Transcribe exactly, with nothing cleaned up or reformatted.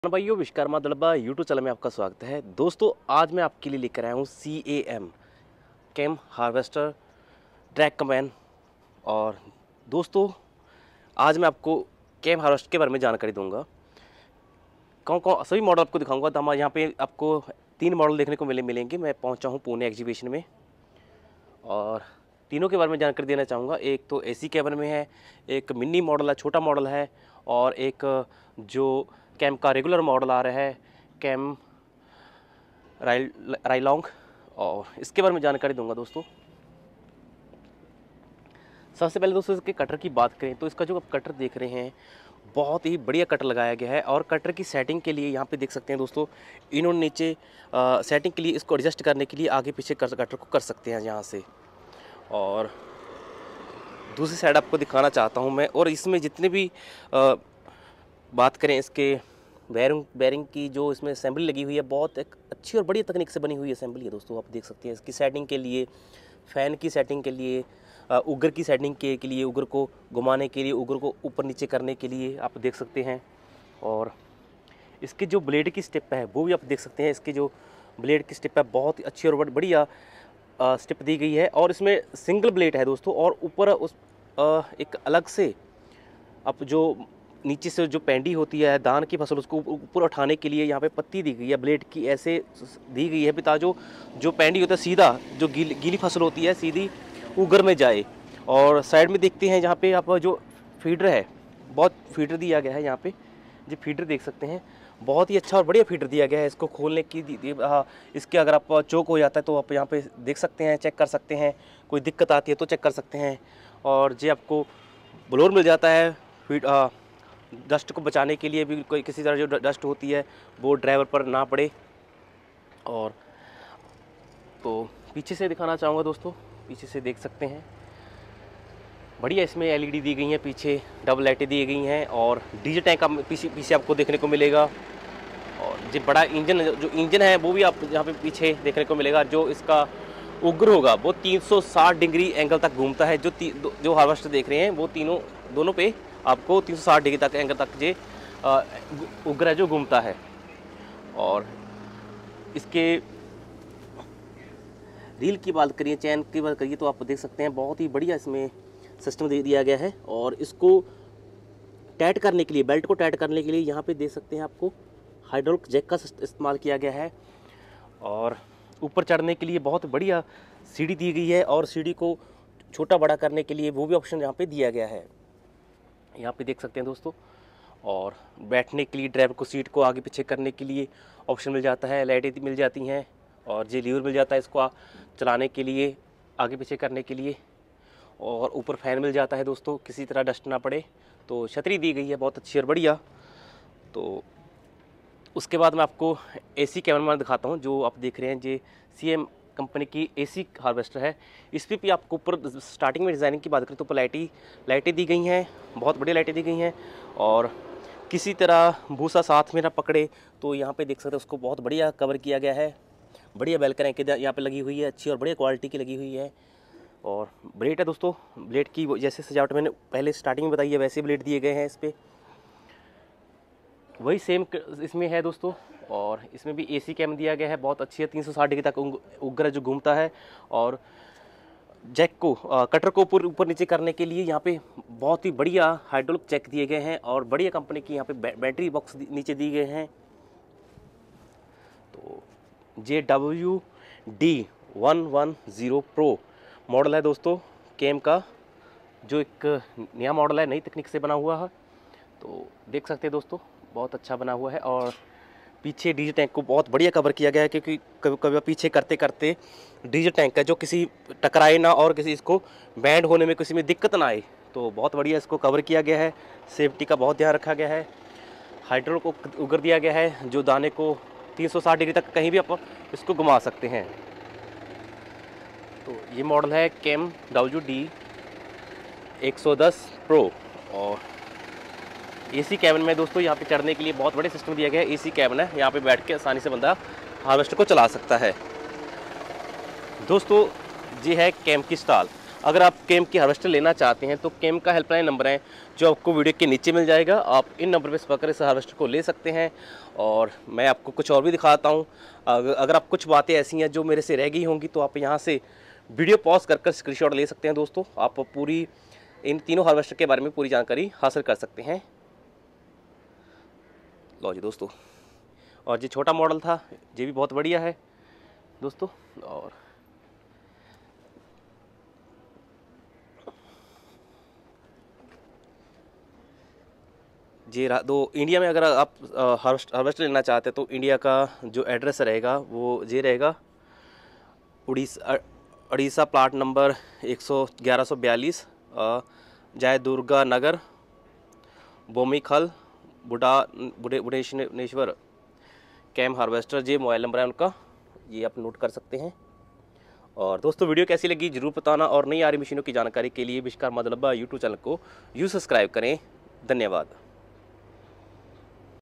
भाइयों, Vishwakarma Darba YouTube channel में आपका स्वागत है। दोस्तों, आज मैं आपके लिए लेकर आया हूँ C A M cam harvester track combine. और दोस्तों, आज मैं आपको कैम हार्वेस्टर के बारे में जानकारी दूंगा। कौन कौन सभी मॉडल आपको दिखाऊंगा। तो हम यहाँ पे आपको तीन मॉडल देखने को मिले मिलेंगे। मैं पहुँचा हूँ पुणे एग्जीबिशन में और तीनों के बारे में जानकारी देना चाहूँगा। एक तो ए सी कैबिन में है, एक मिनी मॉडल है, छोटा मॉडल है, और एक जो कैम का रेगुलर मॉडल आ रहा है कैम राइल राइलॉन्ग, और इसके बारे में जानकारी दूंगा। दोस्तों, सबसे पहले दोस्तों इसके कटर की बात करें तो इसका जो आप कटर देख रहे हैं बहुत ही बढ़िया कटर लगाया गया है। और कटर की सेटिंग के लिए यहाँ पे देख सकते हैं दोस्तों, इन्होंने नीचे आ, सेटिंग के लिए इसको एडजस्ट करने के लिए आगे पीछे कर कटर को कर सकते हैं यहाँ से। और दूसरी साइड आपको दिखाना चाहता हूँ मैं। और इसमें जितने भी आ, बात करें इसके बैरिंग बैरिंग की जो इसमें असेंबली लगी हुई है, बहुत एक अच्छी और बड़ी तकनीक से बनी हुई असेंबली है। दोस्तों, आप देख सकते हैं इसकी सेटिंग के लिए, फ़ैन की सेटिंग के लिए, उगर की सेटिंग के, के लिए उगर को घुमाने के लिए, उगर को ऊपर नीचे करने के लिए आप देख सकते हैं। और इसके जो ब्लेड की स्टेप है वो भी आप देख सकते हैं। इसके जो ब्लेड की स्टेप है बहुत ही अच्छी और बढ़िया स्टेप दी गई है। और इसमें सिंगल ब्लेड है दोस्तों, और ऊपर उस आ, एक अलग से अब जो नीचे से जो पेंडी होती है धान की फसल, उसको ऊपर उठाने के लिए यहाँ पे पत्ती दी गई है ब्लेड की, ऐसे दी गई है पिता जो जो पेंडी होता है सीधा जो गीली गीली फसल होती है सीधी उगर में जाए। और साइड में देखते हैं जहाँ पे आप जो फीडर है, बहुत फीडर दिया गया है। यहाँ पे जो फीडर देख सकते हैं बहुत ही अच्छा और बढ़िया फीडर दिया गया है। इसको खोलने की आ, इसके अगर आप चोक हो जाता है तो आप यहाँ पे देख सकते हैं, चेक कर सकते हैं। कोई दिक्कत आती है तो चेक कर सकते हैं। और जो आपको ब्लोअर मिल जाता है फीड आ, डस्ट को बचाने के लिए भी, कोई किसी तरह जो डस्ट होती है वो ड्राइवर पर ना पड़े। और तो पीछे से दिखाना चाहूँगा दोस्तों, पीछे से देख सकते हैं बढ़िया इसमें एल ई डी दी गई हैं, पीछे डबल लाइटें दी गई हैं, और डीजल टैंक का पीछे पीछे आपको देखने को मिलेगा। और जो बड़ा इंजन जो इंजन है वो भी आप यहाँ पे पीछे देखने को मिलेगा। जो इसका उग्र होगा वो तीन सौ साठ डिग्री एंगल तक घूमता है। जो जो हार्वेस्टर देख रहे हैं वो तीनों दोनों पे आपको तीन सौ साठ डिग्री तक एंगल तक जे उग्र है जो घूमता है। और इसके रील की बात करिए, चैन की बात करिए तो आप देख सकते हैं बहुत ही बढ़िया इसमें सिस्टम दे दिया गया है। और इसको टाइट करने के लिए, बेल्ट को टाइट करने के लिए यहाँ पे देख सकते हैं आपको हाइड्रोलिक जैक का इस्तेमाल किया गया है। और ऊपर चढ़ने के लिए बहुत बढ़िया सीढ़ी दी गई है, और सीढ़ी को छोटा बड़ा करने के लिए वो भी ऑप्शन यहाँ पे दिया गया है, यहाँ पे देख सकते हैं दोस्तों। और बैठने के लिए ड्राइवर को सीट को आगे पीछे करने के लिए ऑप्शन मिल जाता है, लाइटें मिल जाती हैं, और जे लीवर मिल जाता है इसको चलाने के लिए, आगे पीछे करने के लिए। और ऊपर फैन मिल जाता है दोस्तों, किसी तरह डस्ट ना पड़े। तो छतरी दी गई है बहुत अच्छी और बढ़िया। तो उसके बाद मैं आपको ए सी कैबिन में दिखाता हूँ। जो आप देख रहे हैं जे सी एम कंपनी की ए सी हार्वेस्टर है। इस पर भी आपको ऊपर स्टार्टिंग में डिज़ाइनिंग की बात करें तो ऊपर लाइटें लाइटें दी गई हैं, बहुत बढ़िया लाइटें दी गई हैं। और किसी तरह भूसा साथ में ना पकड़े तो यहाँ पे देख सकते हैं उसको बहुत बढ़िया कवर किया गया है। बढ़िया बेलकरें के यहाँ पे लगी हुई है, अच्छी और बढ़िया क्वालिटी की लगी हुई है। और ब्लेड है दोस्तों, ब्लेड की जैसे सजावट मैंने पहले स्टार्टिंग में बताई है वैसे ब्लेड दिए गए हैं इस पर, वही सेम इसमें है दोस्तों। और इसमें भी एसी कैम दिया गया है, बहुत अच्छी है, तीन सौ साठ डिग्री तक उग्र जो घूमता है। और जैक को आ, कटर को ऊपर ऊपर नीचे करने के लिए यहाँ पे बहुत ही बढ़िया हाइड्रोलिक जैक दिए गए हैं, और बढ़िया कंपनी की यहाँ पे बै, बैटरी बॉक्स नीचे दिए गए हैं। तो J W D one one zero pro model है दोस्तों कैम का, जो एक नया मॉडल है, नई तकनीक से बना हुआ है। तो देख सकते हैं दोस्तों बहुत अच्छा बना हुआ है। और पीछे डीजल टैंक को बहुत बढ़िया कवर किया गया है, क्योंकि कभी कभी पीछे करते करते डीजल टैंक है जो किसी टकराए ना, और किसी इसको बैंड होने में किसी में दिक्कत ना आए। तो बहुत बढ़िया इसको कवर किया गया है, सेफ्टी का बहुत ध्यान रखा गया है। हाइड्रोलिक को उगर दिया गया है जो दाने को तीन सौ साठ डिग्री तक कहीं भी आप इसको घुमा सकते हैं। तो ये मॉडल है कैम डब्ल्यू डी एक सौ दस प्रो। और एसी कैबिन में दोस्तों यहाँ पे चढ़ने के लिए बहुत बड़े सिस्टम दिया गया है। एसी कैबिन है, यहाँ पे बैठ के आसानी से बंदा हार्वेस्टर को चला सकता है। दोस्तों ये है कैम की स्टॉल। अगर आप केम की हार्वेस्टर लेना चाहते हैं तो केम का हेल्पलाइन नंबर है जो आपको वीडियो के नीचे मिल जाएगा। आप इन नंबर पर संपर्क कर इस हार्वेस्टर को ले सकते हैं। और मैं आपको कुछ और भी दिखाता हूँ। अगर आप कुछ बातें ऐसी हैं जो मेरे से रह गई होंगी तो आप यहाँ से वीडियो पॉज कर कर स्क्रीनशॉट ले सकते हैं दोस्तों। आप पूरी इन तीनों हार्वेस्टर के बारे में पूरी जानकारी हासिल कर सकते हैं। लो जी दोस्तों, और जो छोटा मॉडल था ये भी बहुत बढ़िया है दोस्तों। और जी दो इंडिया में अगर आप हार्वेस्टर लेना चाहते हैं तो इंडिया का जो एड्रेस रहेगा वो ये रहेगा, उड़ीसा उड़ीसा प्लाट नंबर एक सौ ग्यारह सौ बयालीस, जय दुर्गा नगर, बोमीखल, बुढ़ा बुढ़ेश्वर कैम हार्वेस्टर। ये मोबाइल नंबर है उनका, ये आप नोट कर सकते हैं। और दोस्तों वीडियो कैसी लगी जरूर बताना, और नई आ रही मशीनों की जानकारी के लिए विश्वकर्मा दलबा यूट्यूब चैनल को यू सब्सक्राइब करें। धन्यवाद।